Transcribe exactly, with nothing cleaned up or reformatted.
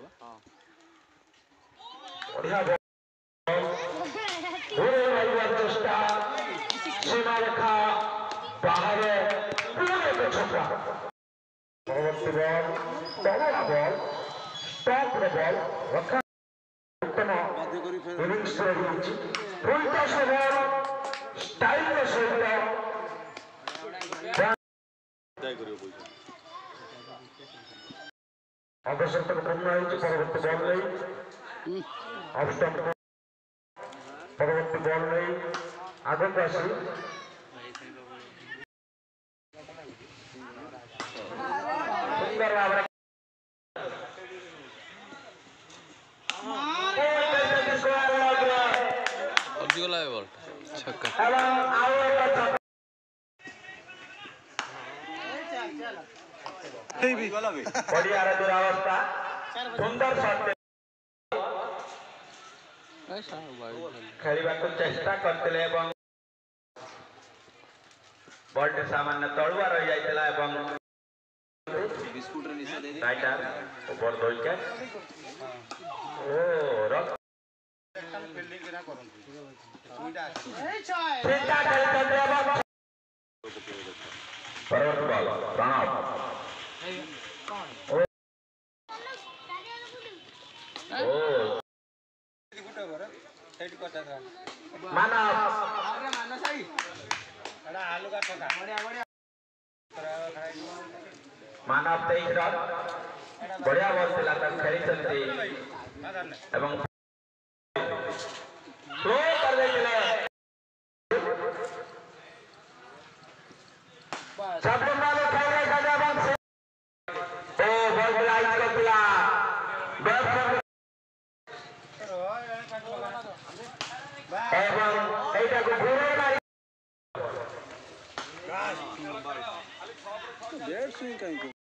बढ़िया पूरे रविवार चेष्टा सीमा रेखा बाहर पूरे को छक्का परवर्ती बॉल तगड़ा बॉल टॉप बॉल रखा उत्तम इनिंग्स रही फुल टॉस बॉल स्टाइल सहित अवसर पूर्ण परवर्ती बॉल नहीं ऑफ स्टंप परवर्ती बॉल नहीं आगे को आसी सुंदर भाव बढ़िया दुरावस्था सुंदर शॉट खेलने को चेष्टा करते बॉल सामान्य तलुआ रही जाता राइटर ओवर दो विकेट ओ रक परवर्ती बॉल प्रणव मानव तेईस रन बढ़िया बॉल थिला खेली चलती एवं स्लो कर देथिले सब वाले खेले गजा बंद ओ बॉल लाइट करतिला बैट एवं एटा को पूरे मारी डेढ़ स्विंग कहीं